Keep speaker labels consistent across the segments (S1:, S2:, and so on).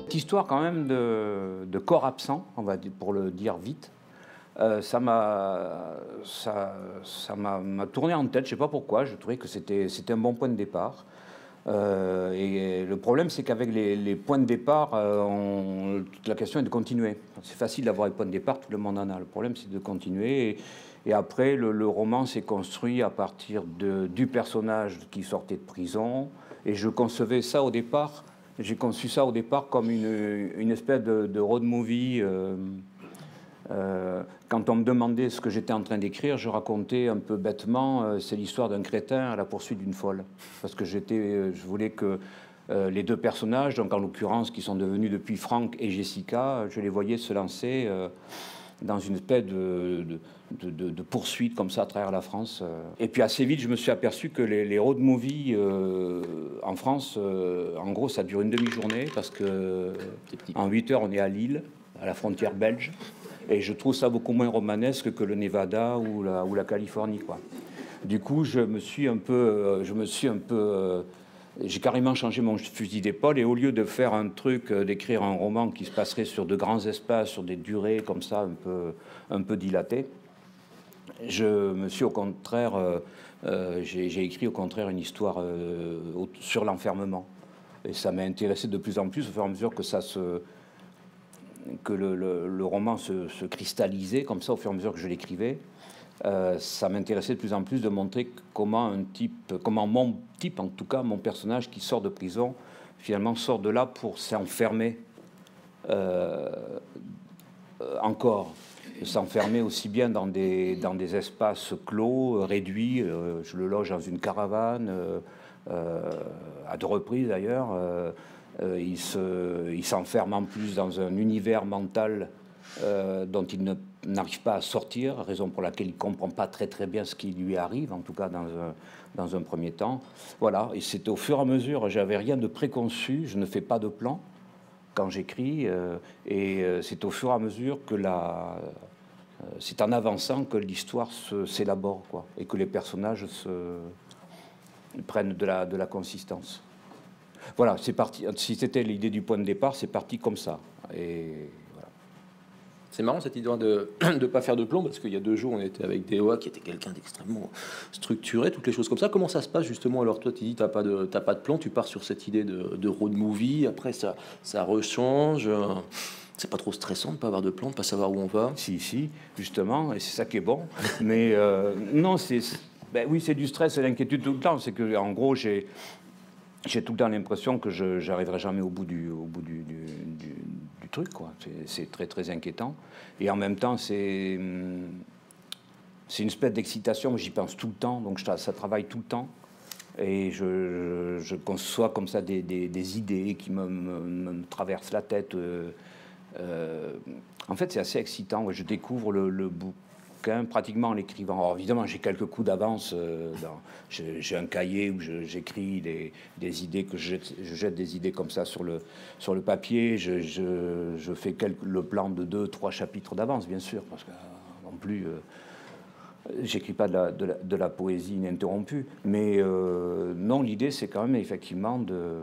S1: Histoire quand même de corps absent, on va dire, pour le dire vite. Ça m'a tourné en tête, je ne sais pas pourquoi, je trouvais que c'était un bon point de départ. Et le problème, c'est qu'avec les points de départ, toute la question est de continuer. C'est facile d'avoir les points de départ, tout le monde en a. Le problème, c'est de continuer. Et après, le roman s'est construit à partir du personnage qui sortait de prison. Et je concevais ça au départ. J'ai conçu ça au départ comme une espèce de road movie. Quand on me demandait ce que j'étais en train d'écrire, je racontais un peu bêtement, c'est l'histoire d'un crétin à la poursuite d'une folle. Parce que je voulais que les deux personnages, donc en l'occurrence qui sont devenus depuis Franck et Jessica, je les voyais se lancer dans une espèce de poursuite comme ça à travers la France. Et puis assez vite, je me suis aperçu que les road movies en France, en gros, ça dure une demi-journée parce que en 8 heures, on est à Lille, à la frontière belge. Et je trouve ça beaucoup moins romanesque que le Nevada ou la Californie, quoi. Du coup, j'ai carrément changé mon fusil d'épaule et au lieu de faire un truc, d'écrire un roman qui se passerait sur de grands espaces, sur des durées comme ça un peu dilatées, je me suis au contraire, j'ai écrit au contraire une histoire sur l'enfermement. Et ça m'a intéressé de plus en plus au fur et à mesure que le roman se cristallisait comme ça au fur et à mesure que je l'écrivais. Ça m'intéressait de plus en plus de montrer comment mon type, en tout cas mon personnage qui sort de prison, finalement sort de là pour s'enfermer encore. S'enfermer aussi bien dans des espaces clos, réduits. Je le loge dans une caravane, à 2 reprises d'ailleurs. Il s'enferme en plus dans un univers mental dont il n'arrive pas à sortir, raison pour laquelle il ne comprend pas très bien ce qui lui arrive, en tout cas dans un premier temps. Voilà, et c'est au fur et à mesure, j'avais rien de préconçu, je ne fais pas de plan quand j'écris, c'est au fur et à mesure que c'est en avançant que l'histoire s'élabore, quoi, et que les personnages prennent de la consistance. Voilà, c'est parti. Si c'était l'idée du point de départ, c'est parti comme ça. Et voilà.
S2: C'est marrant cette idée de ne pas faire de plomb, parce qu'il y a 2 jours, on était avec Dewa, qui était quelqu'un d'extrêmement structuré, toutes les choses comme ça. Comment ça se passe justement? Alors toi, tu dis t'as pas de plan, tu pars sur cette idée de road movie, après ça rechange. C'est pas trop stressant de pas avoir de plan, de pas savoir où on va?
S1: Si, justement, et c'est ça qui est bon. Mais non, oui, c'est du stress et l'inquiétude tout le temps. C'est que, en gros, j'ai tout le temps l'impression que je n'arriverai jamais au bout du truc, quoi. C'est très inquiétant. Et en même temps, c'est une espèce d'excitation. J'y pense tout le temps, donc ça travaille tout le temps. Et je conçois comme ça des idées qui me traversent la tête. En fait, c'est assez excitant. Je découvre le bouquin pratiquement en l'écrivant. Alors, évidemment, j'ai quelques coups d'avance. J'ai un cahier où j'écris des idées, que je jette des idées comme ça sur le papier. Je fais le plan de 2-3 chapitres d'avance, bien sûr, parce que non plus... j'écris pas de la poésie ininterrompue. Mais non, l'idée, c'est quand même effectivement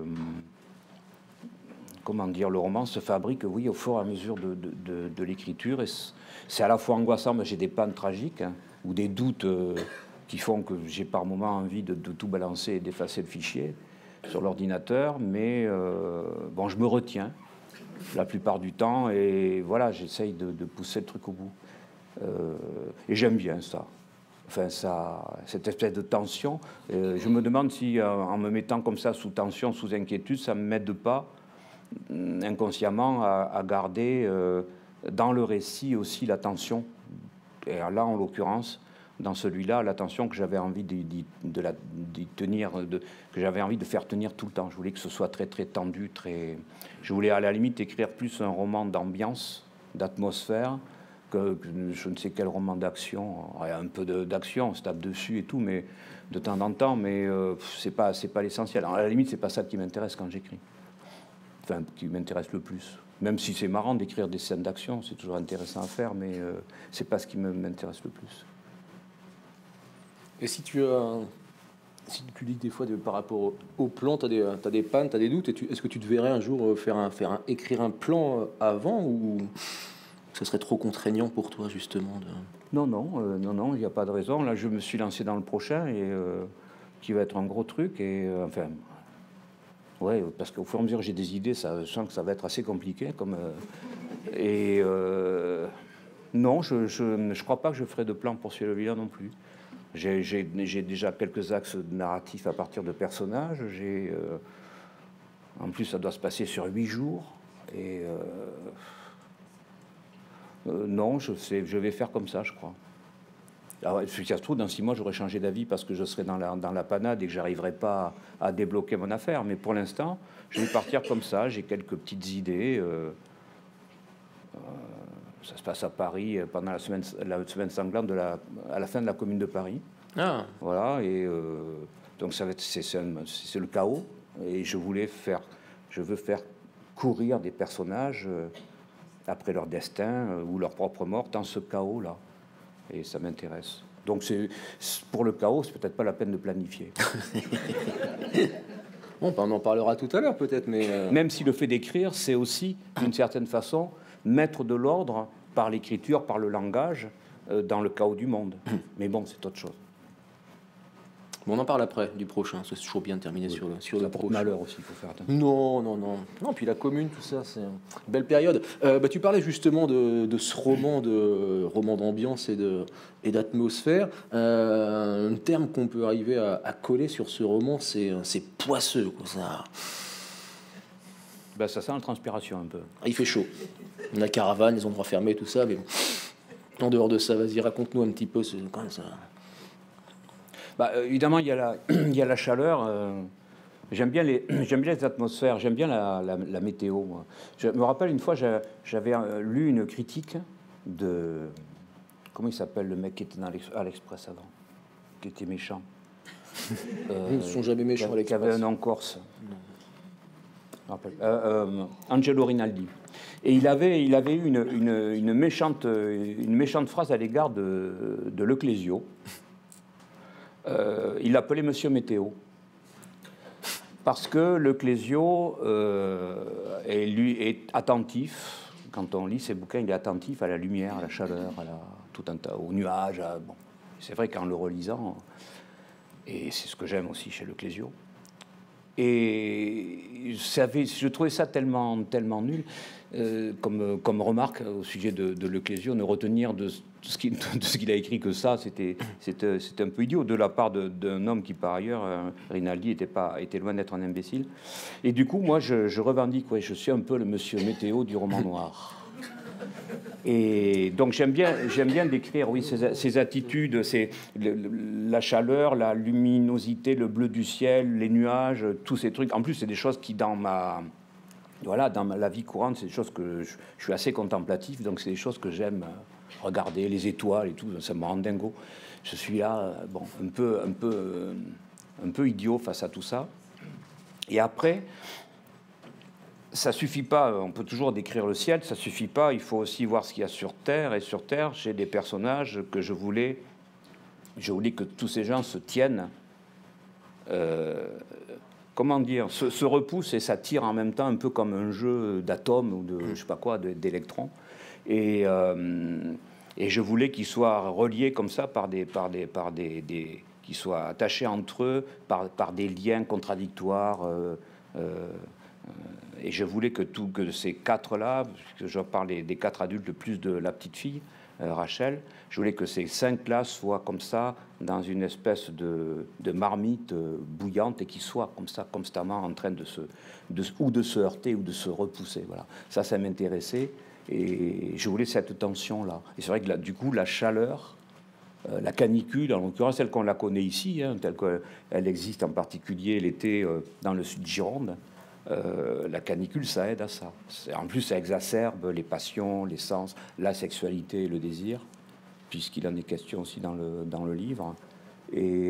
S1: comment dire, le roman se fabrique, oui, au fur et à mesure de l'écriture. Et c'est à la fois angoissant, mais j'ai des pannes tragiques, hein, ou des doutes qui font que j'ai par moments envie de tout balancer et d'effacer le fichier sur l'ordinateur. Mais bon, je me retiens la plupart du temps. Et voilà, j'essaye de pousser le truc au bout. Et j'aime bien ça. Enfin, cette espèce de tension. Je me demande si, en me mettant comme ça sous tension, sous inquiétude, ça ne m'aide pas inconsciemment à garder dans le récit aussi l'attention. Et là, en l'occurrence, dans celui-là, l'attention que j'avais envie d'y tenir, que j'avais envie de faire tenir tout le temps. Je voulais que ce soit très tendu, Je voulais à la limite écrire plus un roman d'ambiance, d'atmosphère, que je ne sais quel roman d'action. Il y a un peu d'action, on se tape dessus et tout, mais de temps en temps, mais c'est pas l'essentiel. À la limite, c'est pas ça qui m'intéresse quand j'écris. Enfin, qui m'intéresse le plus. Même si c'est marrant d'écrire des scènes d'action, c'est toujours intéressant à faire, mais c'est pas ce qui m'intéresse le plus.
S2: Et si tu as Si tu dis que des fois, par rapport au plan, tu as des pannes, tu as des doutes, est-ce que tu te verrais un jour écrire un plan avant, ou ce serait trop contraignant pour toi, justement
S1: Non, non, il n'y a pas de raison. Là, je me suis lancé dans le prochain, et qui va être un gros truc. Et enfin, ouais, parce qu'au fur et à mesure que j'ai des idées, je sens que ça va être assez compliqué. Non, je crois pas que je ferai de plan pour celui-là non plus. J'ai déjà quelques axes narratifs à partir de personnages. En plus, ça doit se passer sur 8 jours. Et non, je vais faire comme ça, je crois. Alors, si ça se trouve, dans 6 mois, j'aurais changé d'avis parce que je serais dans la panade et que j'arriverais pas à débloquer mon affaire. Mais pour l'instant, je vais partir comme ça. J'ai quelques petites idées. Ça se passe à Paris pendant la semaine sanglante à la fin de la Commune de Paris.
S2: Ah.
S1: Voilà, et donc c'est le chaos. Et je veux faire courir des personnages après leur destin ou leur propre mort dans ce chaos-là. Et ça m'intéresse. Donc pour le chaos, c'est peut-être pas la peine de planifier.
S2: Bon, on en parlera tout à l'heure peut-être, mais...
S1: Même si le fait d'écrire, c'est aussi, d'une certaine façon, mettre de l'ordre par l'écriture, par le langage, dans le chaos du monde. Mais bon, c'est autre chose.
S2: Bon, on en parle après, du prochain. C'est toujours bien de terminer sur le prochain.
S1: Malheur aussi, il faut faire attention.
S2: Non, puis la commune, tout ça, c'est une belle période. Tu parlais justement de ce roman d'ambiance et d'atmosphère. Un terme qu'on peut arriver à coller sur ce roman, c'est poisseux, quoi, ça.
S1: Ben, ça sent la transpiration un peu.
S2: Il fait chaud. La caravane, les endroits fermés, tout ça, mais bon. En dehors de ça, vas-y, raconte-nous un petit peu quand même ça.
S1: Bah, évidemment, il y a la chaleur. J'aime bien les atmosphères. J'aime bien la météo. Moi. Je me rappelle une fois, j'avais lu une critique de... Comment il s'appelle, le mec qui était à l'Express avant, qui était méchant.
S2: Ils ne sont jamais méchants à l'Express.
S1: Qui avait un nom corse. Angelo Rinaldi. Et il avait eu une méchante phrase à l'égard de Leclésio. Il l'appelait Monsieur Météo. Parce que Leclésio est attentif, quand on lit ses bouquins, il est attentif à la lumière, à la chaleur, tout un tas, aux nuages. Bon. C'est vrai qu'en le relisant, et c'est ce que j'aime aussi chez Leclésio. Et je trouvais ça tellement nul, comme remarque au sujet de Leclésio, ne retenir de ce qu'il a écrit que ça, c'était un peu idiot de la part d'un homme qui, par ailleurs, Rinaldi, était loin d'être un imbécile. Et du coup, moi, je revendique, je suis un peu le monsieur météo du roman noir. Et donc j'aime bien décrire, oui, ces attitudes, la chaleur, la luminosité, le bleu du ciel, les nuages, tous ces trucs. En plus, c'est des choses qui, dans la vie courante, c'est des choses que je suis assez contemplatif, donc c'est des choses que j'aime regarder, les étoiles et tout, ça me rend dingo. Je suis là, bon, un peu idiot face à tout ça. Et après, ça suffit pas, on peut toujours décrire le ciel, ça suffit pas, il faut aussi voir ce qu'il y a sur Terre. Et sur Terre, j'ai des personnages que je voulais que tous ces gens se tiennent, comment dire, se repoussent et s'attirent en même temps, un peu comme un jeu d'atomes ou de, je sais pas quoi, d'électrons. Et je voulais qu'ils soient reliés comme ça qu'ils soient attachés entre eux par des liens contradictoires. Et je voulais que ces quatre-là, puisque je parle des 4 adultes, plus de la petite fille, Rachel, je voulais que ces 5-là soient comme ça, dans une espèce de marmite bouillante, et qu'ils soient comme ça, constamment en train de se heurter ou de se repousser. Voilà. Ça m'intéressait, et je voulais cette tension-là. Et c'est vrai que du coup, la chaleur, la canicule, en l'occurrence, telle qu'on la connaît ici, telle qu'elle existe en particulier l'été dans le sud Gironde, la canicule, ça aide à ça. En plus, ça exacerbe les passions, les sens, la sexualité et le désir, puisqu'il en est question aussi dans le livre. Et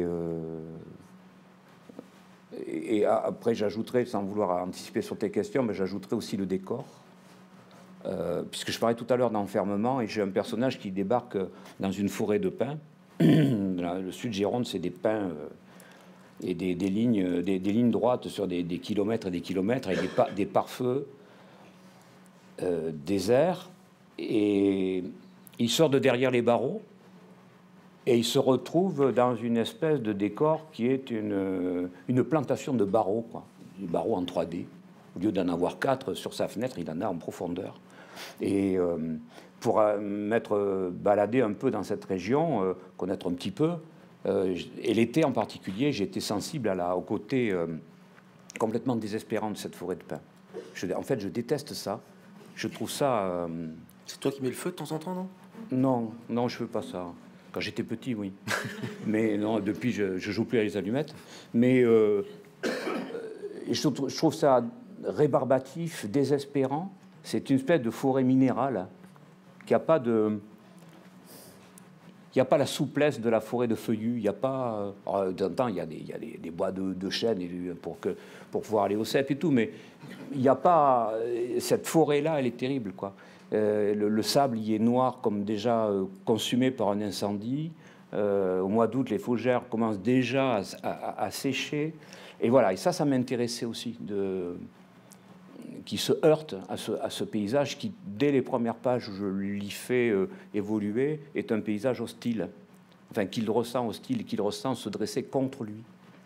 S1: après, j'ajouterai, sans vouloir anticiper sur tes questions, mais j'ajouterai aussi le décor. Puisque je parlais tout à l'heure d'enfermement, et j'ai un personnage qui débarque dans une forêt de pins. Le sud Gironde, c'est des pins et des lignes droites sur des kilomètres et des kilomètres, avec des pare-feux déserts. Et il sort de derrière les barreaux et il se retrouve dans une espèce de décor qui est une plantation de barreaux, quoi. Des barreaux en 3D. Au lieu d'en avoir 4 sur sa fenêtre, il en a en profondeur. Et pour m'être baladé un peu dans cette région, connaître un petit peu, et l'été en particulier, j'ai été sensible au côté complètement désespérant de cette forêt de pins. En fait, je déteste ça. Je trouve ça...
S2: C'est toi qui mets le feu de temps en temps, non?
S1: Non, non, je veux pas ça. Quand j'étais petit, oui. Mais non, depuis, je joue plus à les allumettes. Mais je trouve ça rébarbatif, désespérant. C'est une espèce de forêt minérale qui n'a pas de... Il n'y a pas la souplesse de la forêt de feuillus. Il n'y a pas... D'un temps, il y a des bois de chêne pour pouvoir aller au cep et tout, mais il n'y a pas... Cette forêt-là, elle est terrible, quoi. Le sable, il est noir, comme déjà consumé par un incendie. Au mois d'août, les fougères commencent déjà à sécher. Et voilà, et ça m'intéressait aussi, qui se heurte à ce paysage qui, dès les premières pages où je l'y fais évoluer, est un paysage hostile. Enfin, qu'il ressent hostile, qu'il ressent se dresser contre lui.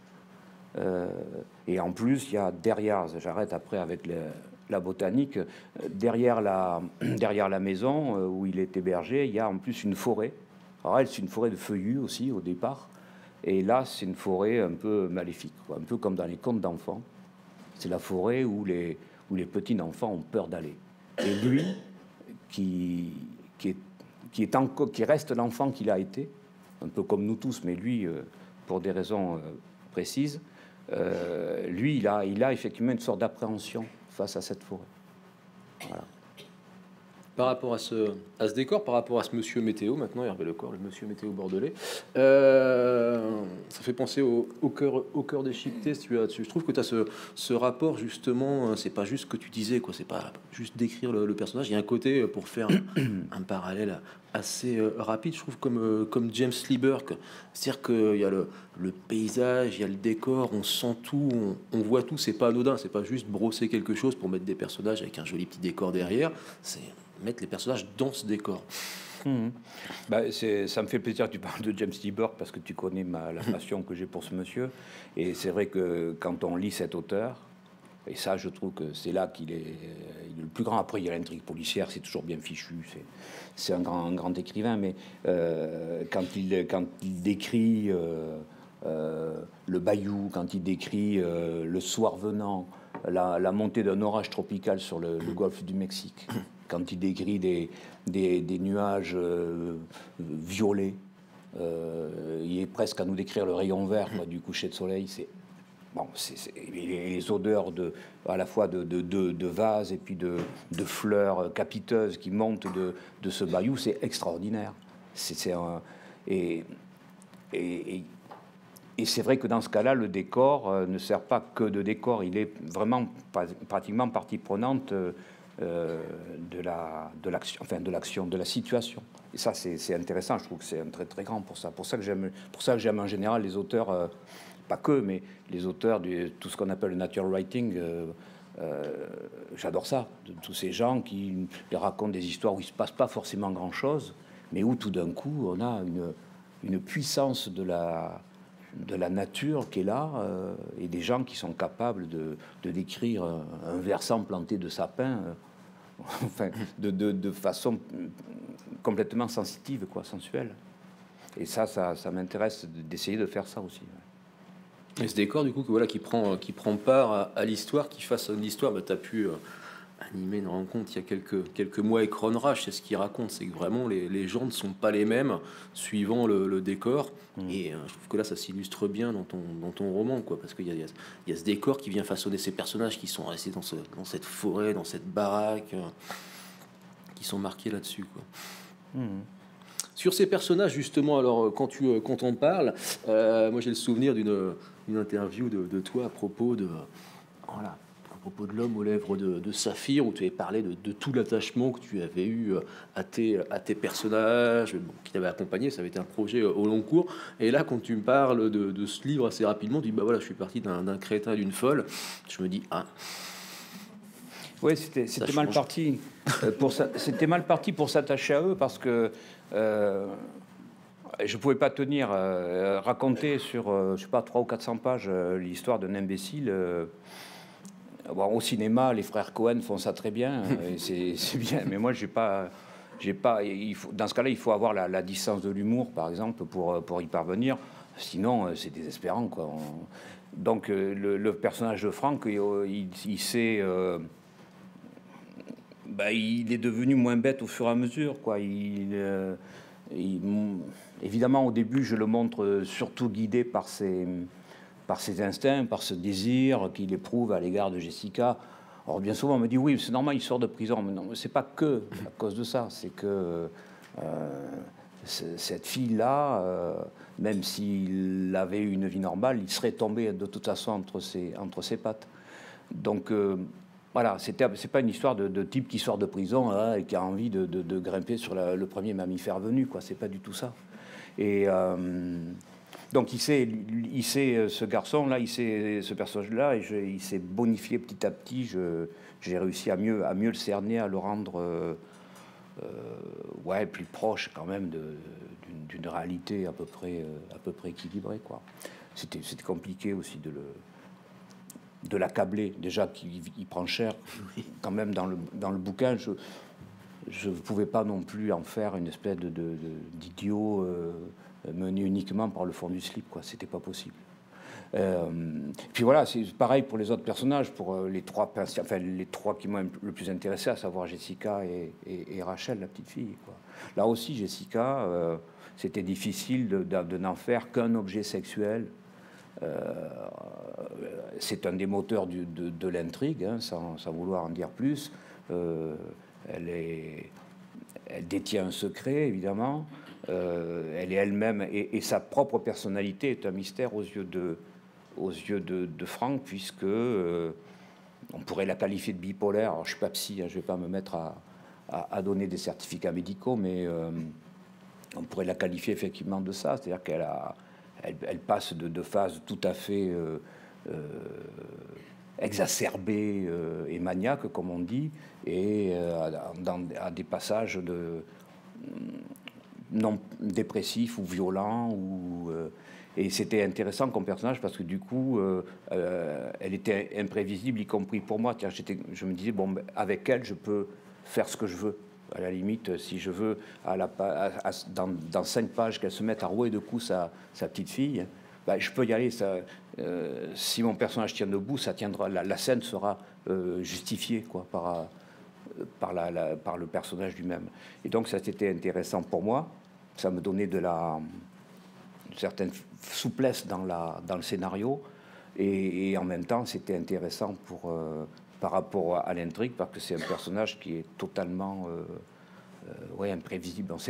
S1: Et en plus, il y a derrière, j'arrête après avec la botanique, derrière la maison où il est hébergé, il y a en plus une forêt. Alors elle, c'est une forêt de feuillus aussi au départ. Et là, c'est une forêt un peu maléfique, quoi, un peu comme dans les contes d'enfants. C'est la forêt où les petits-enfants ont peur d'aller. Et lui, qui reste l'enfant qu'il a été, un peu comme nous tous, mais lui, pour des raisons précises, lui, il a effectivement une sorte d'appréhension face à cette forêt. Voilà.
S2: Par rapport à ce décor, par rapport à ce monsieur météo, maintenant Hervé Lecor, le monsieur météo bordelais, ça fait penser au cœur déchiqueté. Je trouve que tu as ce rapport, justement, c'est pas juste ce que tu disais, quoi, c'est pas juste décrire le personnage, il y a un côté, pour faire un parallèle assez rapide, je trouve, comme James Lieber, c'est-à-dire qu'il y a le paysage, il y a le décor, on sent tout, on voit tout, c'est pas anodin, c'est pas juste brosser quelque chose pour mettre des personnages avec un joli petit décor derrière, c'est mettre les personnages dans ce décor.
S1: Ça me fait plaisir que tu parles de James Lieber parce que tu connais la passion que j'ai pour ce monsieur. Et c'est vrai que quand on lit cet auteur, et ça, je trouve que c'est là qu'il est le plus grand. Après, il y a l'intrigue policière, c'est toujours bien fichu. C'est un grand écrivain, mais quand il décrit le bayou, quand il décrit le soir venant, la montée d'un orage tropical sur le golfe du Mexique, quand il décrit des nuages violets, il est presque à nous décrire le rayon vert, quoi, du coucher de soleil. Les odeurs à la fois de vases et puis de fleurs capiteuses qui montent de ce bayou, c'est extraordinaire. Et c'est vrai que dans ce cas-là, le décor ne sert pas que de décor, il est vraiment pratiquement partie prenante de l'action, de la situation. Et ça, c'est intéressant. Je trouve que c'est un très très grand pour ça. Pour ça que j'aime en général les auteurs, pas que, mais les auteurs de tout ce qu'on appelle le natural writing. J'adore ça. De tous ces gens qui racontent des histoires où il se passe pas forcément grand-chose, mais où tout d'un coup on a une puissance de la nature qui est là, et des gens qui sont capables de décrire un versant planté de sapins, enfin, de façon complètement sensitive, quoi, sensuelle. Et ça m'intéresse d'essayer de faire ça aussi.
S2: Et ce décor, du coup, qui prend part à l'histoire, qui façonne l'histoire, tu as pu animer une rencontre il y a quelques mois avec Ron Rash. C'est ce qu'il raconte, c'est que vraiment les gens ne sont pas les mêmes suivant le décor. Et je trouve que là, ça s'illustre bien dans ton roman, quoi, parce qu'il y a ce décor qui vient façonner ces personnages qui sont restés dans cette forêt, dans cette baraque, qui sont marqués là-dessus, quoi. Sur ces personnages, justement, alors quand on parle, moi j'ai le souvenir d'une interview de toi à propos de... Voilà. propos de l'homme aux lèvres de Saphir, où tu avais parlé de tout l'attachement que tu avais eu à tes personnages, bon, qui t'avaient accompagné. Ça avait été un projet au long cours. Et là, quand tu me parles de ce livre assez rapidement, tu dis, bah voilà, je suis parti d'un crétin et d'une folle. Je me dis, ah.
S1: Oui, c'était mal parti. C'était mal parti pour s'attacher à eux parce que je ne pouvais pas tenir, raconter sur, je sais pas, 300 ou 400 pages l'histoire d'un imbécile. Bon, au cinéma, les frères Cohen font ça très bien, et c'est bien. Mais moi, j'ai pas. Dans ce cas-là, il faut avoir la distance de l'humour, par exemple, pour y parvenir. Sinon, c'est désespérant, quoi. Donc, le personnage de Franck, il s'est. Il est devenu moins bête au fur et à mesure, quoi. Évidemment, au début, je le montre surtout guidé par ses instincts, par ce désir qu'il éprouve à l'égard de Jessica. Alors, bien souvent, on me dit, oui, c'est normal, il sort de prison. Mais non, c'est pas que à cause de ça. C'est que cette fille-là, même s'il avait eu une vie normale, il serait tombé de toute façon entre ses pattes. Donc, voilà, c'est pas une histoire de type qui sort de prison là, et qui a envie de grimper sur le premier mammifère venu, quoi. C'est pas du tout ça. Et donc il sait, ce garçon-là, ce personnage-là, et il s'est bonifié petit à petit. J'ai réussi à mieux le cerner, à le rendre plus proche quand même d'une réalité à peu près équilibrée, quoi. C'était compliqué aussi de l'accabler, déjà qu'il prend cher quand même dans le bouquin. Je ne pouvais pas non plus en faire une espèce d'idiot mené uniquement par le fond du slip, quoi. C'était pas possible. Puis voilà, c'est pareil pour les autres personnages, pour les trois qui m'ont le plus intéressé, à savoir Jessica et Rachel, la petite fille, quoi. Là aussi, Jessica, c'était difficile de n'en faire qu'un objet sexuel. C'est un des moteurs de l'intrigue, hein, sans vouloir en dire plus. Elle détient un secret, évidemment. Elle est elle-même, et sa propre personnalité est un mystère aux yeux de Franck, puisque on pourrait la qualifier de bipolaire. Alors, je suis pas psy, hein, je vais pas me mettre à donner des certificats médicaux, mais on pourrait la qualifier effectivement de ça. C'est-à-dire qu'elle passe de phases tout à fait exacerbées et maniaques, comme on dit, et à des passages non dépressifs ou violents. Et c'était intéressant comme personnage parce que du coup, elle était imprévisible, y compris pour moi. Je me disais, bon, avec elle, je peux faire ce que je veux. À la limite, si je veux, dans 5 pages, qu'elle se mette à rouer de coups sa petite fille, je peux y aller. Si mon personnage tient debout, ça tiendra. La scène sera justifiée, quoi, par le personnage lui-même. Et donc, ça c'était intéressant pour moi. Ça me donnait une certaine souplesse dans le scénario. Et en même temps, c'était intéressant par rapport à l'intrigue, parce que c'est un personnage qui est totalement imprévisible.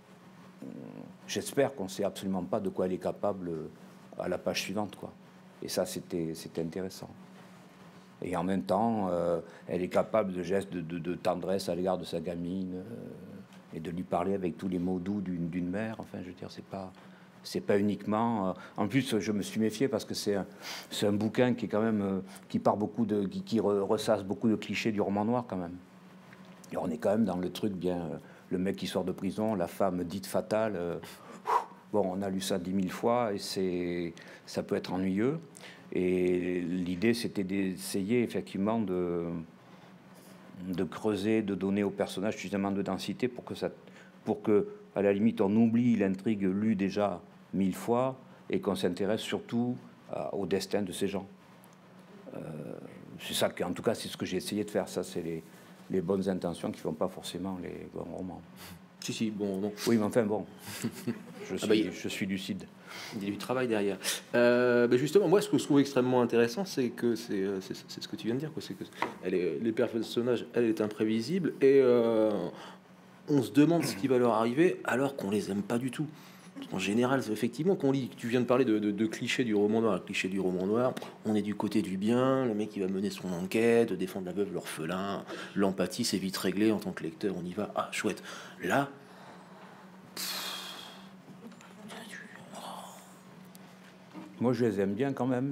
S1: J'espère qu'on ne sait absolument pas de quoi elle est capable à la page suivante, quoi. Et ça, c'était intéressant. Et en même temps, elle est capable de gestes de tendresse à l'égard de sa gamine, et de lui parler avec tous les mots doux d'une mère. Enfin, je veux dire, c'est pas uniquement. En plus, je me suis méfié parce que c'est un bouquin qui est quand même qui part beaucoup qui ressasse beaucoup de clichés du roman noir, quand même. Et on est quand même dans le truc bien, le mec qui sort de prison, la femme dite fatale. Bon, on a lu ça 10 000 fois et ça peut être ennuyeux. Et l'idée, c'était d'essayer effectivement de creuser, de donner au personnage suffisamment de densité pour que, à la limite, on oublie l'intrigue lue déjà 1000 fois et qu'on s'intéresse surtout au destin de ces gens. C'est ça, en tout cas, c'est ce que j'ai essayé de faire. Ça, c'est les bonnes intentions qui ne font pas forcément les bons romans.
S2: Si, bon, non.
S1: Oui, mais enfin, bon, je suis lucide.
S2: Il y a du travail derrière. Justement, moi, ce que je trouve extrêmement intéressant, c'est que c'est ce que tu viens de dire, quoi. C'est que les personnages, elle est imprévisible, et on se demande ce qui va leur arriver alors qu'on les aime pas du tout. En général, effectivement, qu'on lit, tu viens de parler de clichés du roman noir. Le cliché du roman noir, on est du côté du bien, le mec qui va mener son enquête, défendre la veuve, l'orphelin, l'empathie, c'est vite réglé en tant que lecteur, on y va, ah chouette. Là,
S1: moi je les aime bien quand même,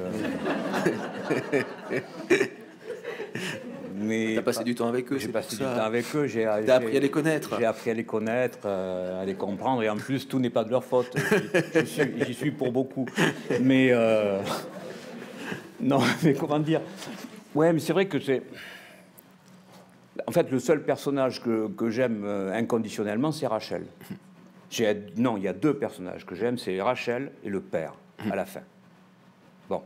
S1: mais
S2: t'as passé du temps avec eux,
S1: j'ai
S2: c'est
S1: passé
S2: pour
S1: du
S2: ça.
S1: temps avec eux,
S2: T'as appris à les connaître.
S1: J'ai appris à les connaître, à les comprendre, et en plus tout n'est pas de leur faute. J'y suis pour beaucoup, mais non, mais comment dire? Ouais, mais c'est vrai que c'est. En fait, le seul personnage que j'aime inconditionnellement, c'est Rachel. Non, il y a deux personnages que j'aime, c'est Rachel et le père, à la fin. Bon.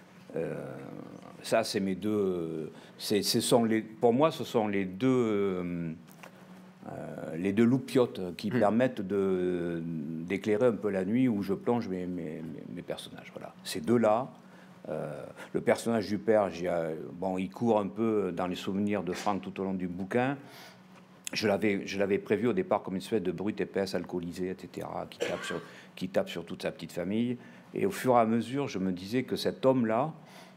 S1: Ça, c'est mes deux. Pour moi, ce sont les deux loupiotes qui permettent d'éclairer un peu la nuit où je plonge mes personnages. Voilà. Ces deux-là. Le personnage du père, il court un peu dans les souvenirs de Franck tout au long du bouquin. Je l'avais prévu au départ comme une espèce de brute épaisse, alcoolisée, etc., qui tape sur toute sa petite famille. Et au fur et à mesure, je me disais que cet homme-là,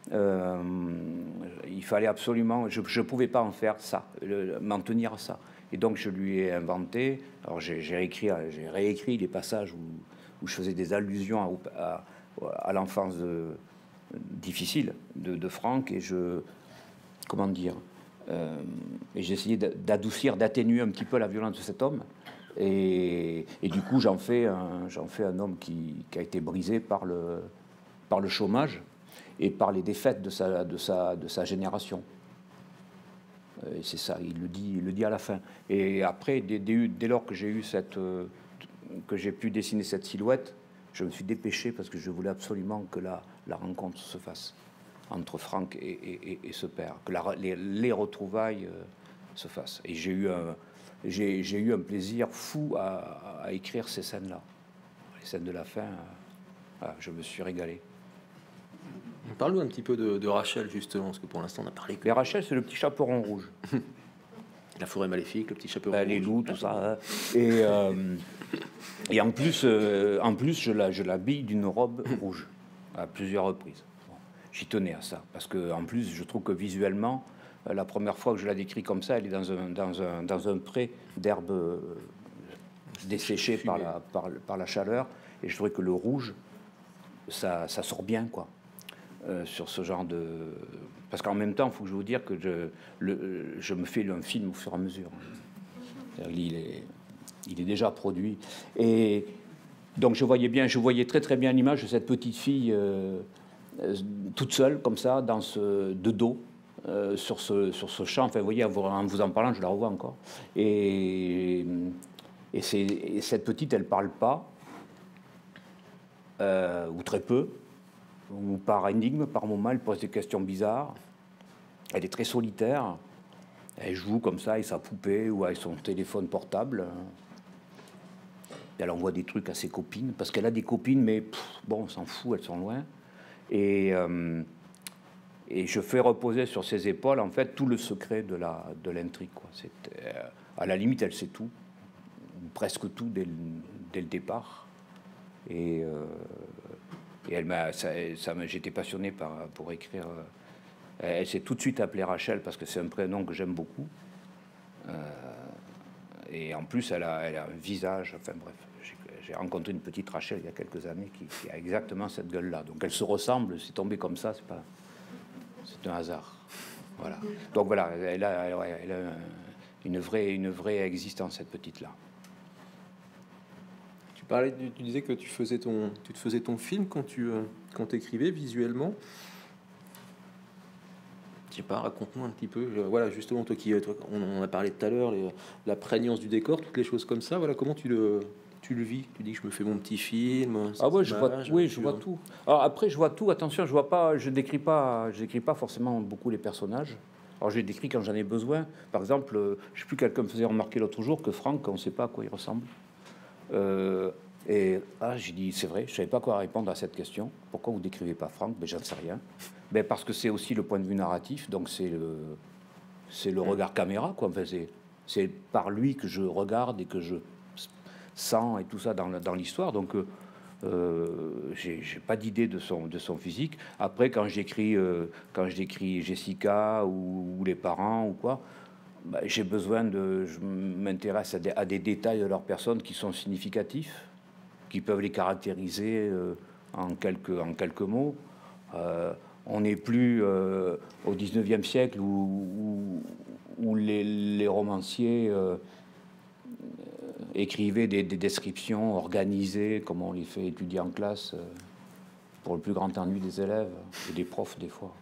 S1: il fallait absolument... Je ne pouvais pas en faire ça, m'en tenir à ça. Et donc, je lui ai inventé... Alors, j'ai réécrit les passages où je faisais des allusions à l'enfance difficile de Franck, et comment dire, et j'ai essayé d'adoucir, d'atténuer un petit peu la violence de cet homme, et du coup j'en fais un homme qui a été brisé par le chômage et par les défaites de sa génération. Et c'est ça, il le dit à la fin. Et après, dès lors que j'ai pu dessiner cette silhouette, je me suis dépêché parce que je voulais absolument que la rencontre se fasse entre Franck et ce père, que les retrouvailles se fassent. Et j'ai eu un plaisir fou à écrire ces scènes-là. Les scènes de la fin, voilà, je me suis régalé.
S2: Parle-nous un petit peu de Rachel, justement, parce que pour l'instant, on a parlé que...
S1: Mais Rachel, c'est le petit chaperon rouge.
S2: La forêt maléfique, le petit chaperon rouge.
S1: Les loups, tout ça. Hein. Et en plus, je l'habille d'une robe rouge à plusieurs reprises. Bon, j'y tenais à ça, parce que en plus, je trouve que visuellement, la première fois que je la décris comme ça, elle est dans un pré d'herbes desséchées par la chaleur, et je trouvais que le rouge, ça sort bien, quoi, sur ce genre de... Parce qu'en même temps, il faut que je vous dire que je me fais un film au fur et à mesure. Il est déjà produit. Et donc je voyais très très bien l'image de cette petite fille toute seule, comme ça, de dos, sur ce champ. Enfin, vous voyez, en vous en parlant, je la revois encore. Et cette petite, elle parle pas, ou très peu, ou par énigme, par moment, elle pose des questions bizarres. Elle est très solitaire. Elle joue comme ça avec sa poupée ou avec son téléphone portable. Elle envoie des trucs à ses copines, parce qu'elle a des copines, mais bon, on s'en fout, elles sont loin. Et je fais reposer sur ses épaules, en fait, tout le secret de l'intrigue, quoi. À la limite, elle sait tout, presque tout dès le départ. Et j'étais passionné pour écrire. Elle s'est tout de suite appelée Rachel, parce que c'est un prénom que j'aime beaucoup. Et en plus, elle a un visage, enfin bref. J'ai rencontré une petite Rachel il y a quelques années qui a exactement cette gueule-là. Donc elle se ressemble, c'est tombé comme ça, c'est un hasard. Voilà. Donc voilà, elle a une vraie existence, cette petite-là.
S2: Tu disais que tu te faisais ton film quand tu écrivais visuellement. Je sais pas, raconte-moi un petit peu. Voilà, justement, toi, on a parlé tout à l'heure, la prégnance du décor, toutes les choses comme ça. Voilà, comment tu le vis? Tu dis que je me fais mon petit film.
S1: Ah ouais, je vois tout. Alors après, je vois tout. Attention, je décris pas forcément beaucoup les personnages. Alors je les décris quand j'en ai besoin. Par exemple, je sais plus, quelqu'un me faisait remarquer l'autre jour que Franck, on ne sait pas à quoi il ressemble. J'ai dit, c'est vrai, je savais pas quoi répondre à cette question. Pourquoi vous décrivez pas Franck? Ben, j'en sais rien. Ben, parce que c'est aussi le point de vue narratif, donc c'est le regard caméra, quoi. Enfin, c'est par lui que je regarde et que je sang et tout ça dans l'histoire. Donc, j'ai pas d'idée de son physique. Après, quand j'écris Jessica ou les parents ou quoi, bah, je m'intéresse à des détails de leur personne qui sont significatifs, qui peuvent les caractériser en quelques mots. On n'est plus au 19e siècle où les romanciers écrivaient des descriptions organisées, comme on les fait étudier en classe, pour le plus grand ennui des élèves et des profs des fois.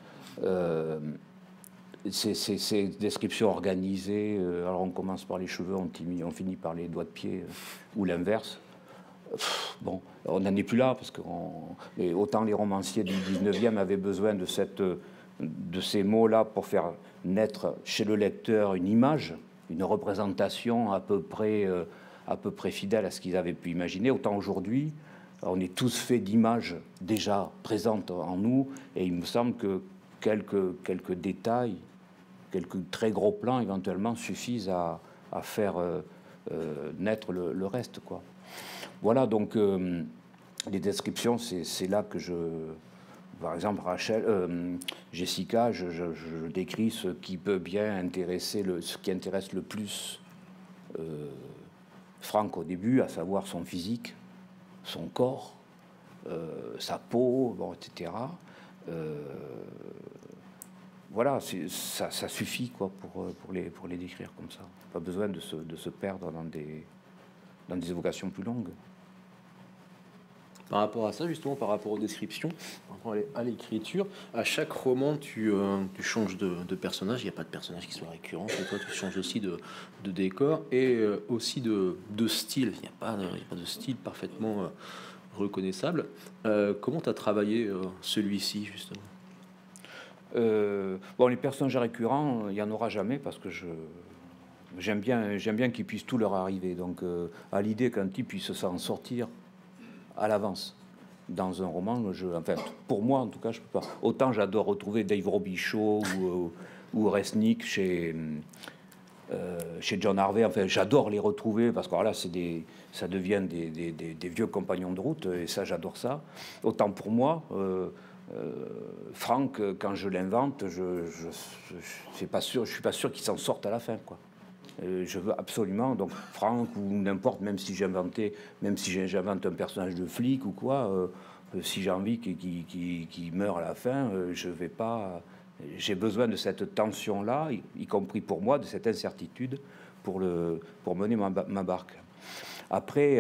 S1: Ces descriptions organisées, alors on commence par les cheveux, on finit par les doigts de pied, ou l'inverse. Bon, on n'en est plus là, parce que mais autant les romanciers du 19e avaient besoin de ces mots-là pour faire naître chez le lecteur une image, une représentation à peu près fidèle à ce qu'ils avaient pu imaginer. Autant aujourd'hui, on est tous faits d'images déjà présentes en nous, et il me semble que quelques détails, quelques très gros plans éventuellement suffisent à faire naître le reste, quoi. Voilà, donc les descriptions, c'est là que par exemple, Jessica, je décris ce qui peut bien intéresser, ce qui intéresse le plus Franck au début, à savoir son physique, son corps, sa peau, bon, etc. Voilà, ça suffit quoi pour les décrire comme ça. Pas besoin de se perdre dans des évocations plus longues.
S2: Par rapport à ça, justement, par rapport aux descriptions, par rapport à l'écriture, à chaque roman, tu changes de personnage. Il n'y a pas de personnage qui soit récurrent. Et toi, tu changes aussi de décor et aussi de style. Il n'y a pas de style parfaitement reconnaissable. Comment tu as travaillé celui-ci, justement?
S1: Bon, les personnages récurrents, il n'y en aura jamais parce que j'aime bien qu'ils puissent tout leur arriver. Donc, à l'idée qu'un type puisse s'en sortir à l'avance dans un roman, enfin, pour moi en tout cas, je peux pas. Autant j'adore retrouver Dave Robichaud ou Resnick chez John Harvey. Enfin, j'adore les retrouver parce que là, ça devient des vieux compagnons de route et ça, j'adore ça. Autant pour moi. Franck, quand je l'invente, je suis pas sûr qu'il s'en sorte à la fin, quoi. Je veux absolument, donc Franck ou n'importe, même si j'invente un personnage de flic ou quoi, si j'ai envie qu'il meure à la fin, je vais pas. J'ai besoin de cette tension-là, y compris pour moi, de cette incertitude pour mener ma barque. Après,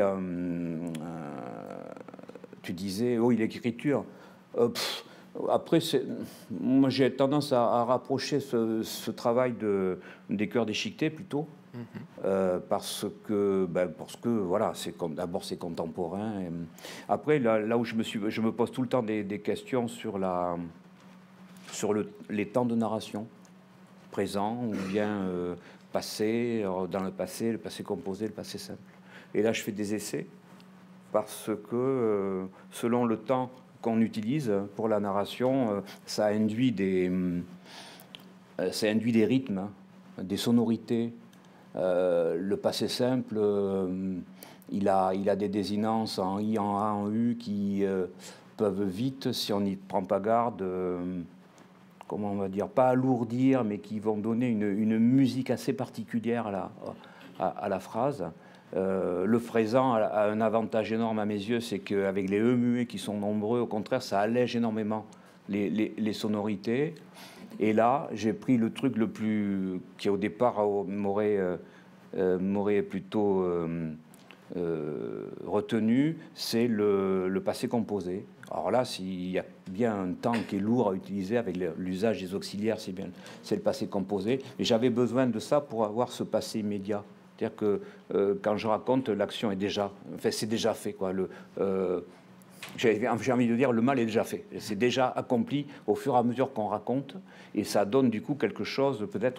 S1: tu disais, oui, l'écriture. Après, moi j'ai tendance à rapprocher ce travail des Cœurs déchiquetés plutôt, parce que voilà, d'abord c'est contemporain. Après, là où je me pose tout le temps des questions sur les temps de narration, présent ou bien passé, dans le passé composé, le passé simple. Et là, je fais des essais parce que selon le temps qu'on utilise pour la narration, ça induit des rythmes, des sonorités. Le passé simple, il a des désinences en I, en A, en U qui peuvent vite, si on n'y prend pas garde, comment on va dire, pas alourdir, mais qui vont donner une musique assez particulière à la phrase. Le présent a un avantage énorme à mes yeux, c'est qu'avec les E muets qui sont nombreux, au contraire, ça allège énormément les sonorités. Et là, j'ai pris le truc le plus qui au départ m'aurait plutôt retenu, c'est le passé composé. Alors là, s'il y a bien un temps qui est lourd à utiliser avec l'usage des auxiliaires, c'est le passé composé. Mais j'avais besoin de ça pour avoir ce passé immédiat. C'est-à-dire que quand je raconte, l'action est déjà, enfin, c'est déjà fait, quoi. J'ai envie de dire, le mal est déjà fait. C'est déjà accompli au fur et à mesure qu'on raconte, et ça donne du coup quelque chose, peut-être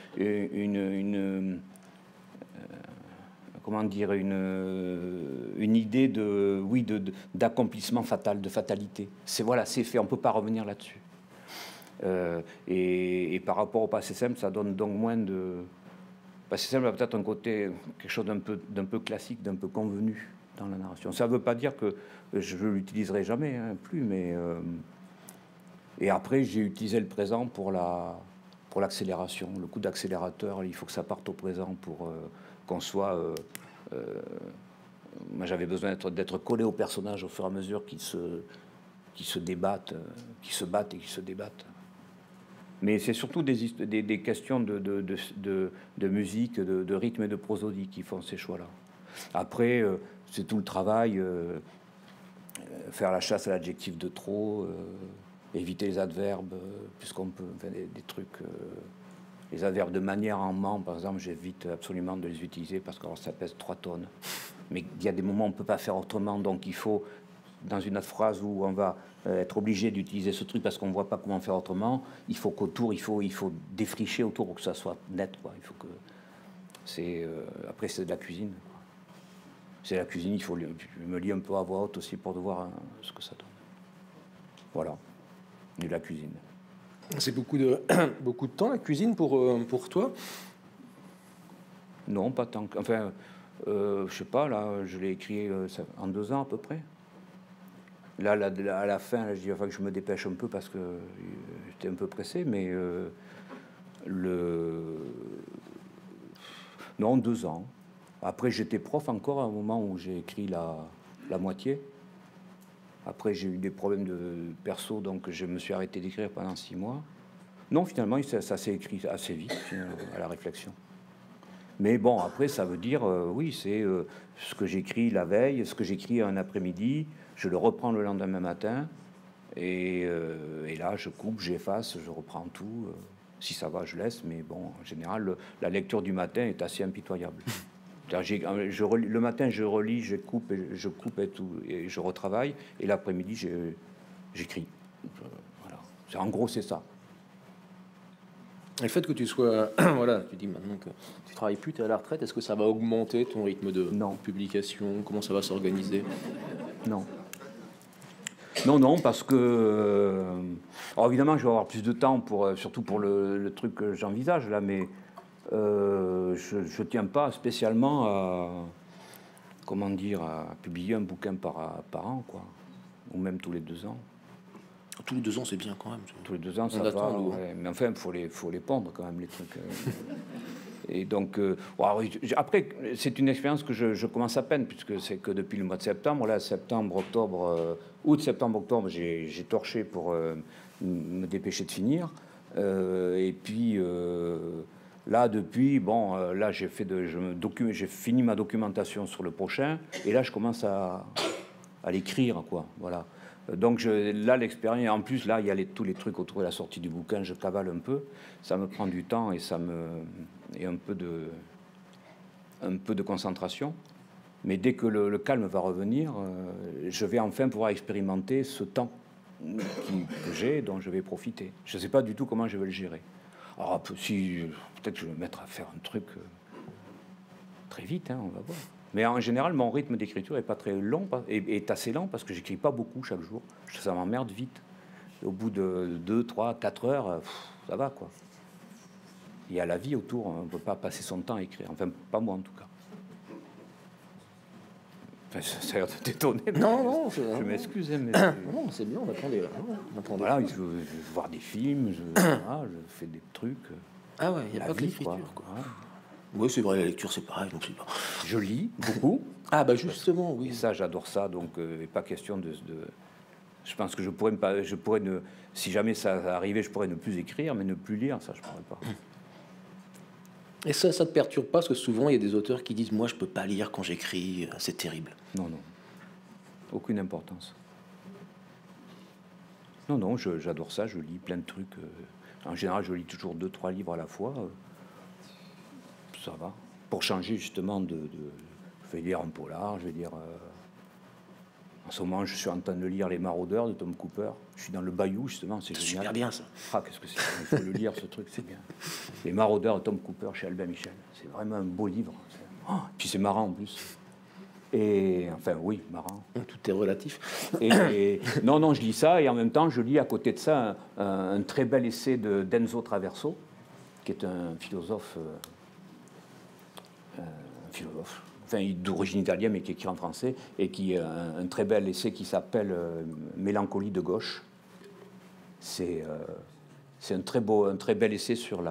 S1: comment dire, une idée d'accomplissement fatal, de fatalité. C'est fait, on peut pas revenir là-dessus. Et par rapport au passé simple, ça donne donc moins Parce que ça a peut-être un côté, quelque chose d'un peu classique, d'un peu convenu dans la narration. Ça ne veut pas dire que je ne l'utiliserai jamais, hein, plus, mais... et après, j'ai utilisé le présent pour l'accélération. Le coup d'accélérateur, il faut que ça parte au présent pour qu'on soit... moi, j'avais besoin d'être collé au personnage au fur et à mesure qu'ils se débattent, qu'ils se battent et qu'ils se débattent. Mais c'est surtout des questions de musique, de rythme et de prosodie qui font ces choix-là. Après, c'est tout le travail, faire la chasse à l'adjectif de trop, éviter les adverbes, puisqu'on peut, enfin, des trucs... les adverbes de manière en ment, par exemple, j'évite absolument de les utiliser parce que ça pèse 3 tonnes. Mais il y a des moments où on ne peut pas faire autrement, donc il faut, dans une autre phrase où on va être obligé d'utiliser ce truc parce qu'on ne voit pas comment faire autrement, il faut qu'autour, il faut défricher autour pour que ça soit net, quoi. Il faut que après, c'est de la cuisine. C'est la cuisine, je me lis un peu à voix haute aussi pour voir ce que ça donne. Voilà, et la cuisine.
S2: C'est beaucoup de temps, la cuisine, pour toi?
S1: Non, pas tant. Enfin, je sais pas, là, je l'ai écrit en 2 ans à peu près. Là, à la fin, là, je dis enfin, que je me dépêche un peu parce que j'étais un peu pressé, mais non, 2 ans. Après, j'étais prof encore à un moment où j'ai écrit la moitié. Après, j'ai eu des problèmes de perso, donc je me suis arrêté d'écrire pendant 6 mois. Non, finalement, ça s'est écrit assez vite, à la réflexion. Mais bon, après, ça veut dire, oui, c'est ce que j'écris la veille, ce que j'écris un après-midi, je le reprends le lendemain matin, et là, je coupe, j'efface, je reprends tout. Si ça va, je laisse, mais bon, en général, la lecture du matin est assez impitoyable. Le matin, je relis, je coupe et tout, et je retravaille, et l'après-midi, j'écris. Voilà. En gros, c'est ça.
S2: Et le fait que tu sois, voilà, tu dis maintenant que tu travailles plus, tu es à la retraite, est-ce que ça va augmenter ton rythme de publication? Comment ça va s'organiser?
S1: Non. Non, parce que... alors évidemment, je vais avoir plus de temps, surtout pour le truc que j'envisage, là, mais je ne tiens pas spécialement à publier un bouquin par an, quoi. Ou même tous les 2 ans.
S2: Tous les 2 ans, c'est bien quand même.
S1: Tous les 2 ans, ça va. Ouais. Mais enfin, il faut les pondre quand même, les trucs. Et donc, après, c'est une expérience que je commence à peine, puisque c'est que depuis le mois de septembre. Là, septembre, octobre, août, septembre, octobre, j'ai torché pour me dépêcher de finir. Et puis, là, depuis, bon, là, j'ai fini ma documentation sur le prochain. Et là, je commence à l'écrire, quoi. Voilà. Donc là, l'expérience, en plus, là, il y a tous les trucs autour de la sortie du bouquin, je cavale un peu, ça me prend du temps et et un peu de concentration. Mais dès que le calme va revenir, je vais enfin pouvoir expérimenter ce temps que j'ai, dont je vais profiter. Je ne sais pas du tout comment je vais le gérer. Alors, peut-être que je vais me mettre à faire un truc très vite, hein, on va voir. Mais en général, mon rythme d'écriture est pas très long, est assez lent parce que j'écris pas beaucoup chaque jour. Ça m'emmerde vite. Et au bout de 2, 3, 4 heures, ça va, quoi. Il y a la vie autour, on ne peut pas passer son temps à écrire. Enfin, pas moi en tout cas. Enfin, ça a l'air de t'étonner.
S2: Non,
S1: je m'excuse. Mais
S2: non, c'est bien, on attendait.
S1: Voilà, je veux voir des films, je fais des trucs.
S2: Ah ouais, il n'y a pas que l'écriture, quoi. Ouais. Oui, c'est vrai, la lecture, c'est pareil. Donc
S1: je lis beaucoup.
S2: Ah, bah justement, oui.
S1: Et ça, j'adore ça. Donc, il n'est pas question de... Je pense que je pourrais si jamais ça arrivait, je pourrais ne plus écrire, mais ne plus lire, ça, je ne pourrais pas.
S2: Et ça te perturbe pas? Parce que souvent, il y a des auteurs qui disent « Moi, je ne peux pas lire quand j'écris, c'est terrible. »
S1: Non. Aucune importance. Non, j'adore ça, je lis plein de trucs. En général, je lis toujours 2-3 livres à la fois. Ça va. Pour changer justement je vais lire un polar, je vais lire... en ce moment, je suis en train de lire Les Maraudeurs de Tom Cooper. Je suis dans le Bayou, justement, c'est génial.
S2: Super bien, ça.
S1: Ah, qu'est-ce que c'est? Il faut le lire, ce truc, c'est bien. Les Maraudeurs de Tom Cooper chez Albin Michel. C'est vraiment un beau livre. Puis c'est marrant, en plus. Et, enfin, oui, marrant.
S2: Tout est relatif.
S1: Non, je lis ça, et en même temps, je lis à côté de ça un très bel essai d'Enzo Traverso, qui est un philosophe un philosophe, enfin d'origine italienne mais qui écrit en français, et qui a un très bel essai qui s'appelle Mélancolie de gauche. C'est un très bel essai sur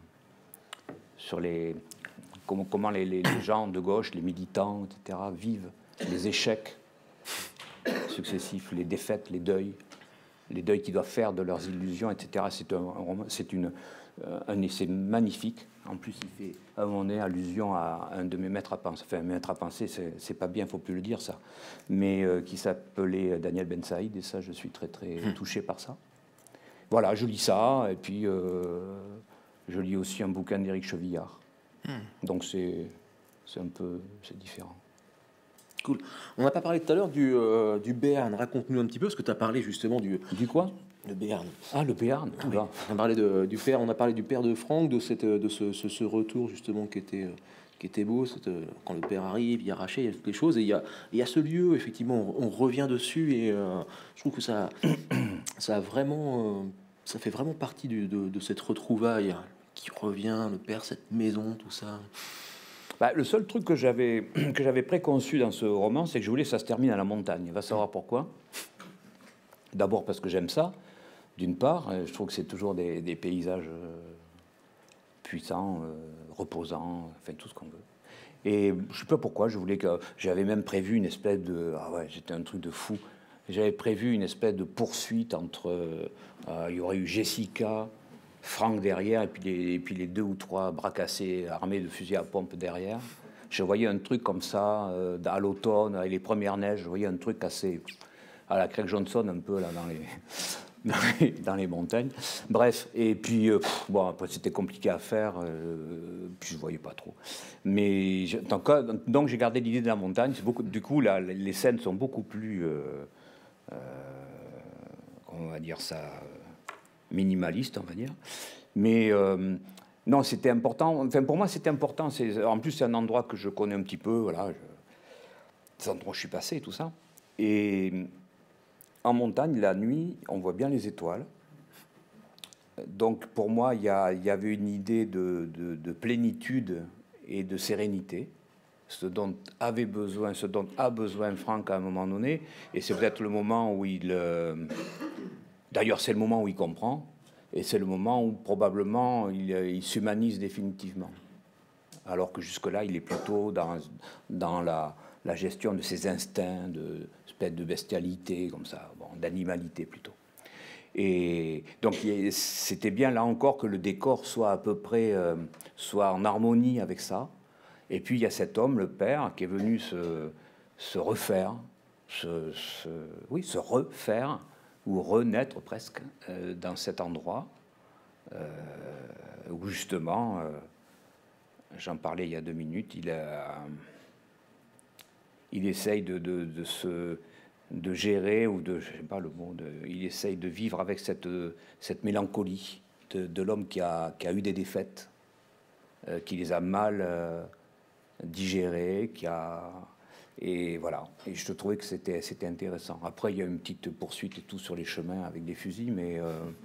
S1: comment les gens de gauche, les militants, etc., vivent les échecs successifs, les défaites, les deuils qu'ils doivent faire de leurs illusions, etc. C'est un essai magnifique. En plus, il fait à un moment donné allusion à un de mes maîtres à penser. Enfin, maître à penser, c'est pas bien, il ne faut plus le dire ça. Mais qui s'appelait Daniel Ben Saïd, et ça, je suis très, très touché par ça. Voilà, je lis ça, et puis je lis aussi un bouquin d'Éric Chevillard. Donc c'est différent.
S2: Cool. On n'a pas parlé tout à l'heure du Béarn. Raconte-nous un petit peu, parce que tu as parlé justement du
S1: quoi?
S2: Le Béarn.
S1: Ah, le Béarn.
S2: Oui. On a parlé du père de Franck, de ce retour justement qui était beau. Quand le père arrive, il arrachait, il y a toutes les choses. Et il y a ce lieu, effectivement, on revient dessus, et je trouve que ça fait vraiment partie de cette retrouvaille qui revient, le père, cette maison, tout ça.
S1: Bah, le seul truc que j'avais préconçu dans ce roman, c'est que je voulais que ça se termine à la montagne. Va savoir pourquoi. D'abord parce que j'aime ça, d'une part. Je trouve que c'est toujours des paysages puissants, reposants, enfin tout ce qu'on veut. Et je ne sais pas pourquoi, j'avais même prévu une espèce de... Ah ouais, j'étais un truc de fou. J'avais prévu une espèce de poursuite entre... il y aurait eu Jessica, Franck derrière, et puis les 2 ou 3 bras cassés armés de fusils à pompe derrière. Je voyais un truc comme ça, à l'automne, avec les premières neiges, je voyais un truc assez... à la Craig Johnson, un peu, là, dans les montagnes. Bref, et puis, bon, après, c'était compliqué à faire, puis je ne voyais pas trop. Mais, donc j'ai gardé l'idée de la montagne. Du coup, là, les scènes sont beaucoup plus... on va dire ça... minimaliste, on va dire. Mais non, c'était important. Enfin, pour moi, c'était important. En plus, c'est un endroit que je connais un petit peu. Voilà, des endroits où je suis passé, tout ça. Et en montagne, la nuit, on voit bien les étoiles. Donc, pour moi, il y avait une idée de plénitude et de sérénité. Ce dont a besoin Franck à un moment donné. Et c'est peut-être le moment où D'ailleurs, c'est le moment où il comprend, et c'est le moment où probablement il s'humanise définitivement. Alors que jusque-là, il est plutôt dans la gestion de ses instincts, de bestialité, comme ça, bon, d'animalité plutôt. Et donc, c'était bien là encore que le décor soit à peu près soit en harmonie avec ça. Et puis, il y a cet homme, le père, qui est venu se refaire, se refaire, ou renaître presque dans cet endroit où justement, j'en parlais il y a 2 minutes, il essaye de gérer, ou je sais pas le mot, il essaye de vivre avec cette mélancolie de l'homme qui a eu des défaites, qui les a mal digérées, Et voilà, et je trouvais que c'était intéressant. Après, il y a une petite poursuite et tout sur les chemins avec des fusils, mais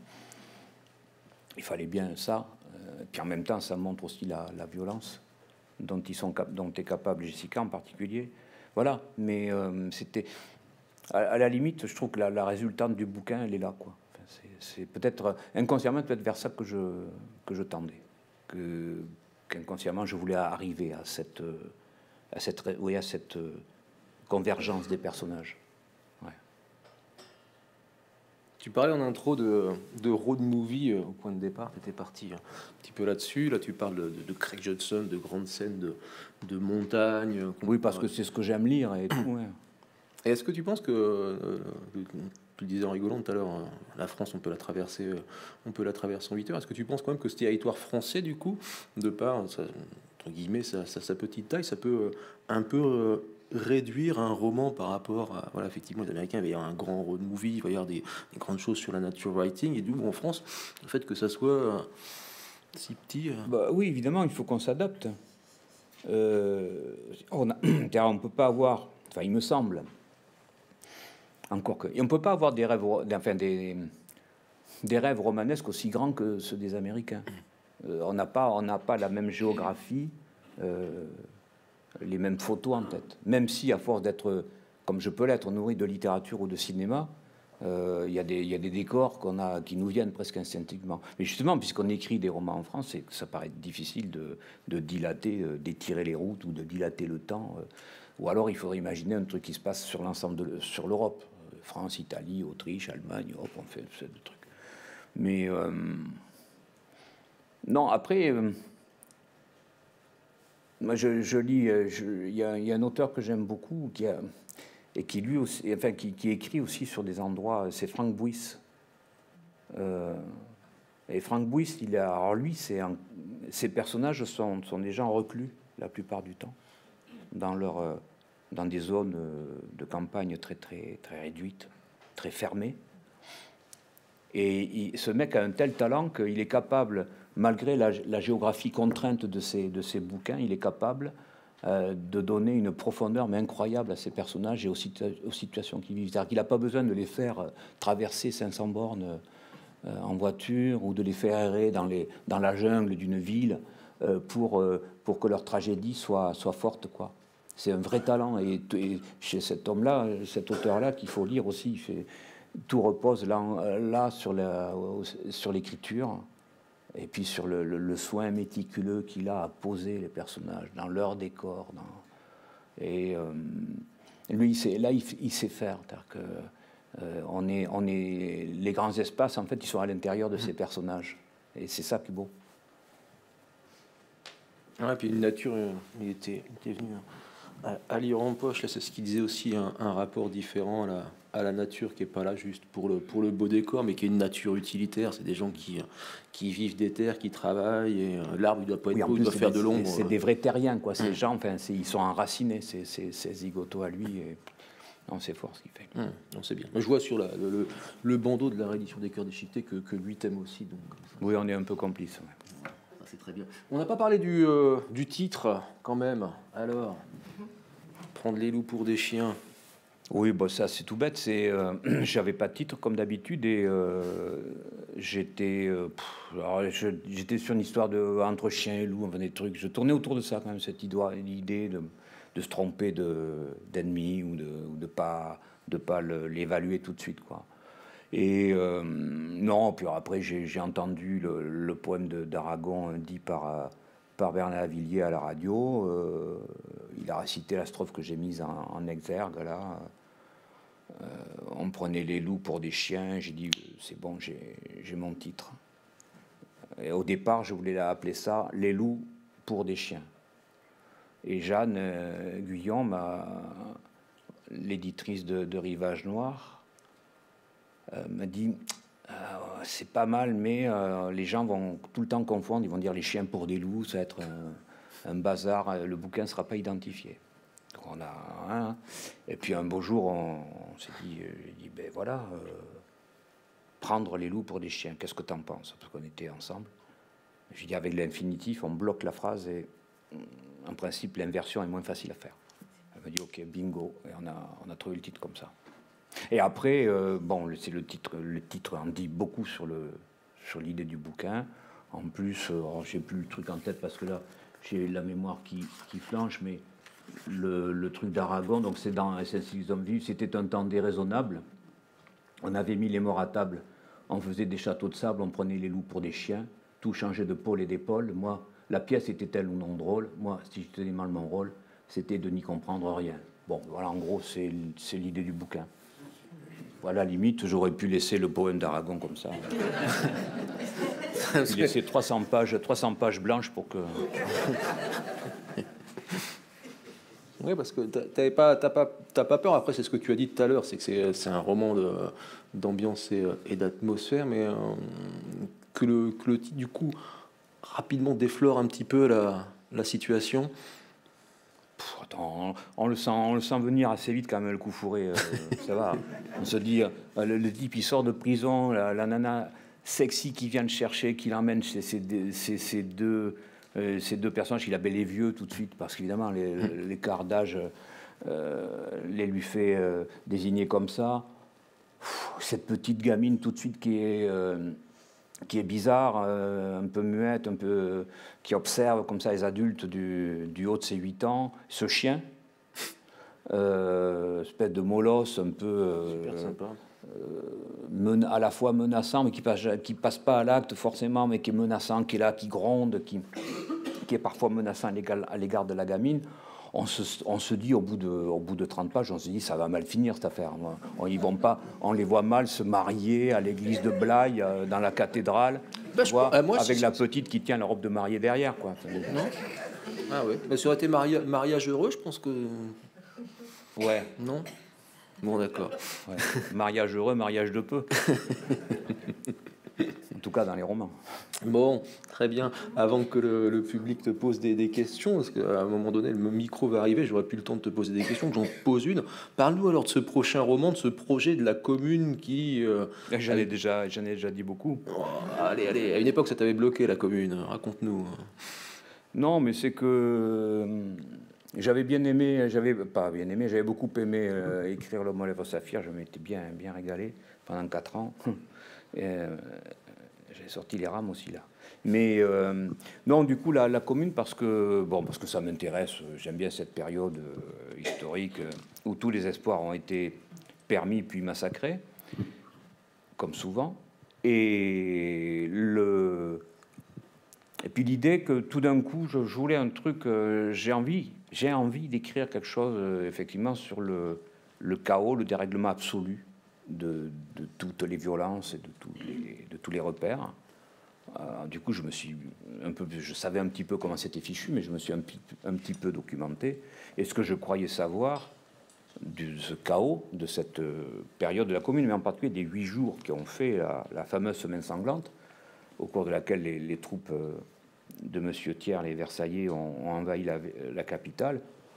S1: il fallait bien ça. Puis en même temps, ça montre aussi la violence dont est capable Jessica en particulier. Voilà, mais c'était... À la limite, je trouve que la résultante du bouquin, elle est là, quoi. Enfin, c'est peut-être inconsciemment, peut-être vers ça que je tendais. Qu'inconsciemment, je voulais arriver à cette convergence des personnages. Ouais.
S2: Tu parlais en intro de road movie au point de départ, tu étais parti un petit peu là-dessus. Là, tu parles de Craig Johnson, de grandes scènes de montagne.
S1: Oui, parce que c'est ce que j'aime lire. Et tout, ouais.
S2: Et est-ce que tu penses que, tu le disais en rigolant tout à l'heure, la France, on peut la traverser en 8 heures. Est-ce que tu penses quand même que ce territoire français, du coup, de par, entre guillemets, sa petite taille, ça peut un peu réduire un roman par rapport à... Voilà, effectivement, les Américains, il va y avoir un grand road movie, il va y avoir des grandes choses sur la nature writing, et du coup, en France, le fait que ça soit si petit...
S1: Bah, oui, évidemment, il faut qu'on s'adapte. On peut pas avoir... Enfin, il me semble... Encore que... Et on ne peut pas avoir des rêves romanesques aussi grands que ceux des Américains. On n'a pas la même géographie, les mêmes photos en tête. Même si, à force d'être, comme je peux l'être, nourri de littérature ou de cinéma, il y a des décors qui nous viennent presque instinctivement. Mais justement, puisqu'on écrit des romans en France, ça paraît difficile de dilater, d'étirer les routes ou de dilater le temps. Ou alors, il faudrait imaginer un truc qui se passe sur l'ensemble sur l'Europe. France, Italie, Autriche, Allemagne, Europe, on fait ce truc. Mais non, après, moi je lis, il y a un auteur que j'aime beaucoup et qui lui aussi, enfin qui écrit aussi sur des endroits, c'est Frank Buys. Et Frank Buys, alors lui, ses personnages sont des gens reclus la plupart du temps dans des zones de campagne très réduites, très fermées. Et ce mec a un tel talent qu'il est capable, malgré la géographie contrainte de ses bouquins, il est capable de donner une profondeur mais incroyable à ses personnages et aux situations qu'ils vivent. C'est-à-dire qu'il n'a pas besoin de les faire traverser 500 bornes en voiture ou de les faire errer dans la jungle d'une ville pour que leur tragédie soit forte, quoi. C'est un vrai talent. Et chez cet homme-là, cet auteur-là, qu'il faut lire aussi, tout repose là sur l'écriture et puis sur le soin méticuleux qu'il a à poser les personnages dans leur décor. Et lui, il sait faire. Les grands espaces, en fait, ils sont à l'intérieur de ces personnages. Et c'est ça qui est beau.
S2: Ouais, puis une nature, il était venu à lire en poche, là, c'est ce qu'il disait aussi, un rapport différent à la nature qui est pas là juste pour le beau décor, mais qui est une nature utilitaire. C'est des gens qui vivent des terres, qui travaillent, et l'arbre, il doit pas être beau, il doit faire de l'ombre.
S1: C'est des vrais terriens, quoi. Ces gens, enfin, ils sont enracinés, ces zigotos à lui. Et... Non, c'est fort ce qu'il fait.
S2: Non, c'est bien. Je vois sur le bandeau de la réédition des Cœurs déchiquetés que lui t'aime aussi. Donc,
S1: oui, on est un peu complices. Ouais.
S2: Ça, c'est très bien. On n'a pas parlé du titre, quand même. Alors, prendre les loups pour des chiens.
S1: Oui, bon, ça c'est tout bête. J'avais pas de titre comme d'habitude et j'étais sur une histoire entre chien et loup, enfin, des trucs. Je tournais autour de ça quand même, cette idée de se tromper d'ennemi ou de pas l'évaluer tout de suite, quoi. Et non, puis après j'ai entendu le poème d'Aragon dit par Bernard Lavilliers à la radio. Il a récité la strophe que j'ai mise en exergue là. On prenait les loups pour des chiens. J'ai dit c'est bon, j'ai mon titre. Et au départ, je voulais appeler ça Les loups pour des chiens. Et Jeanne Guyon, l'éditrice de Rivage Noir, m'a dit c'est pas mal, mais les gens vont tout le temps confondre. Ils vont dire les chiens pour des loups, ça va être un bazar. Le bouquin ne sera pas identifié. Donc et puis un beau jour, on s'est dit, ben voilà, prendre les loups pour des chiens. Qu'est-ce que tu en penses? Parce qu'on était ensemble. J'ai dit avec l'infinitif, on bloque la phrase et en principe l'inversion est moins facile à faire. Elle m'a dit ok, bingo, et on a trouvé le titre comme ça. Et après, bon, c'est le titre en dit beaucoup sur l'idée du bouquin. En plus, j'ai plus le truc en tête parce que là, j'ai la mémoire qui flanche, mais le truc d'Aragon, donc c'est dans S.S. Hommes vifs, c'était un temps déraisonnable. On avait mis les morts à table, on faisait des châteaux de sable, on prenait les loups pour des chiens, tout changeait de pôle et d'épaule. Moi, la pièce était-elle ou non drôle? Moi, si je tenais mal mon rôle, c'était de n'y comprendre rien. Bon, voilà, en gros, c'est l'idée du bouquin. Voilà, à la limite, j'aurais pu laisser le poème d'Aragon comme ça. Laisser 300 pages blanches pour que...
S2: Oui, parce que t'as pas peur. Après, c'est ce que tu as dit tout à l'heure, c'est que c'est un roman d'ambiance et d'atmosphère, mais que le titre, du coup, rapidement déflore un petit peu la situation.
S1: Attends, on le sent venir assez vite quand même, le coup fourré, ça va. On se dit, le type, il sort de prison, la nana sexy qui vient le chercher, qui l'emmène chez ces deux personnages, il appelle les vieux tout de suite, parce qu'évidemment, l'écart d'âge les lui fait désigner comme ça. Cette petite gamine tout de suite qui est qui est bizarre, un peu muette, un peu, qui observe comme ça les adultes du haut de ses 8 ans. Ce chien, espèce de molosse un peu
S2: Super sympa.
S1: à la fois menaçant, mais qui passe pas à l'acte forcément, mais qui est menaçant, qui est là, qui gronde, qui est parfois menaçant à l'égard de la gamine. On se dit, au bout de 30 pages, on se dit, ça va mal finir cette affaire. On les voit mal se marier à l'église de Blaye, dans la cathédrale, avec la petite qui tient la robe de mariée derrière, quoi.
S2: Non. Ah oui. Ça aurait été mariage heureux, je pense que.
S1: Ouais.
S2: Non. Bon, d'accord.
S1: Ouais. Mariage heureux, mariage de peu. En tout cas, dans les romans.
S2: Bon, très bien. Avant que le public te pose des questions, parce qu'à un moment donné, le micro va arriver, j'aurai plus le temps de te poser des questions, que j'en pose une. Parle-nous alors de ce prochain roman, de ce projet de la commune qui...
S1: J'en ai déjà dit beaucoup.
S2: Oh, allez, à une époque, ça t'avait bloqué, la commune. Raconte-nous.
S1: Non, mais c'est que... j'avais beaucoup aimé écrire Le Mot Lèvre Saphir. Je m'étais bien régalé pendant 4 ans. J'ai sorti les rames aussi là. Mais non, du coup, la commune, parce que ça m'intéresse. J'aime bien cette période historique où tous les espoirs ont été permis puis massacrés, comme souvent. Et puis l'idée que tout d'un coup, je voulais un truc. J'ai envie d'écrire quelque chose effectivement sur le chaos, le dérèglement absolu de toutes les violences et de tous les repères. Du coup, je savais un petit peu comment c'était fichu, mais je me suis un petit peu documenté. Et ce que je croyais savoir de ce chaos, de cette période de la commune, mais en particulier des 8 jours qui ont fait la fameuse semaine sanglante, au cours de laquelle les troupes de Monsieur Thiers, les Versaillais, ont envahi la capitale.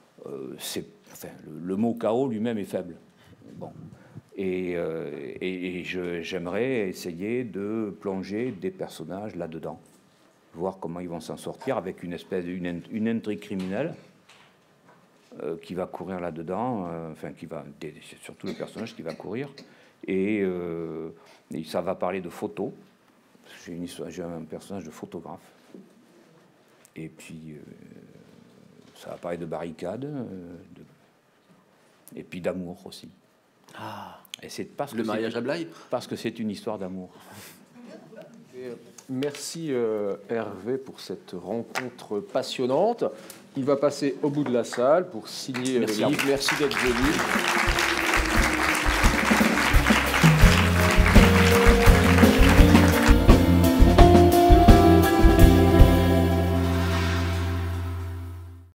S1: Le mot chaos lui-même est faible. Bon. Et j'aimerais essayer de plonger des personnages là-dedans, voir comment ils vont s'en sortir avec une une intrigue criminelle qui va courir là-dedans, c'est surtout le personnage qui va courir, et ça va parler de photos. J'ai un personnage de photographe, et puis ça va parler de barricades, et puis d'amour aussi.
S2: Ah.
S1: Et c'est parce
S2: le mariage à Blaye.
S1: Parce que c'est une histoire d'amour.
S2: Merci Hervé pour cette rencontre passionnante. Il va passer au bout de la salle pour signer le livre. Merci d'être venu.